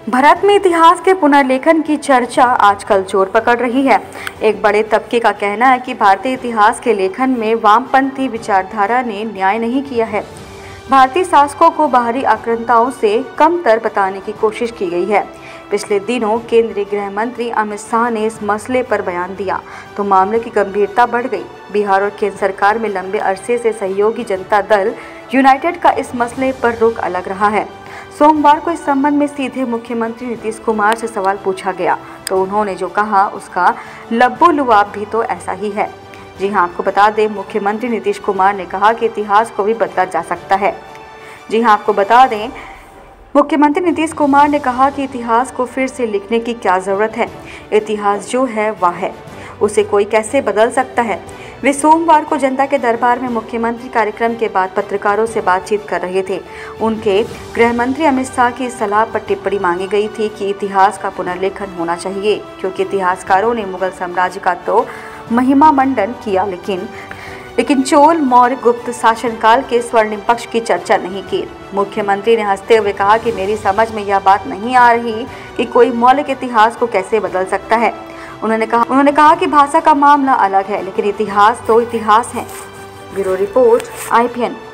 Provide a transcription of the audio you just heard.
भारत में इतिहास के पुनर्लेखन की चर्चा आजकल जोर पकड़ रही है। एक बड़े तबके का कहना है कि भारतीय इतिहास के लेखन में वामपंथी विचारधारा ने न्याय नहीं किया है। भारतीय शासकों को बाहरी आक्रांताओं से कमतर बताने की कोशिश की गई है। पिछले दिनों केंद्रीय गृह मंत्री अमित शाह ने इस मसले पर बयान दिया तो मामले की गंभीरता बढ़ गई। बिहार और केंद्र सरकार में लंबे अरसे से सहयोगी जनता दल यूनाइटेड का इस मसले पर रुख अलग रहा है। सोमवार को इस संबंध में सीधे मुख्यमंत्री नीतीश कुमार से सवाल पूछा गया तो उन्होंने जो कहा उसका लब्बो-लुआब भी तो ऐसा ही है। जी हां, आपको बता दें, मुख्यमंत्री नीतीश कुमार ने कहा कि इतिहास को भी बदला जा सकता है। जी हां, आपको बता दें, मुख्यमंत्री नीतीश कुमार ने कहा कि इतिहास को फिर से लिखने की क्या ज़रूरत है। इतिहास जो है वह है, उसे कोई कैसे बदल सकता है। वे सोमवार को जनता के दरबार में मुख्यमंत्री कार्यक्रम के बाद पत्रकारों से बातचीत कर रहे थे। उनके गृह मंत्री अमित शाह की सलाह पर टिप्पणी मांगी गई थी कि इतिहास का पुनर्लेखन होना चाहिए, क्योंकि इतिहासकारों ने मुगल साम्राज्य का तो महिमा मंडन किया, लेकिन चोल मौर्य गुप्त शासनकाल के स्वर्णिम पक्ष की चर्चा नहीं की। मुख्यमंत्री ने हंसते हुए कहा कि मेरी समझ में यह बात नहीं आ रही कि कोई मौलिक इतिहास को कैसे बदल सकता है। उन्होंने कहा कि भाषा का मामला अलग है, लेकिन इतिहास तो इतिहास है। Bureau report, IPN।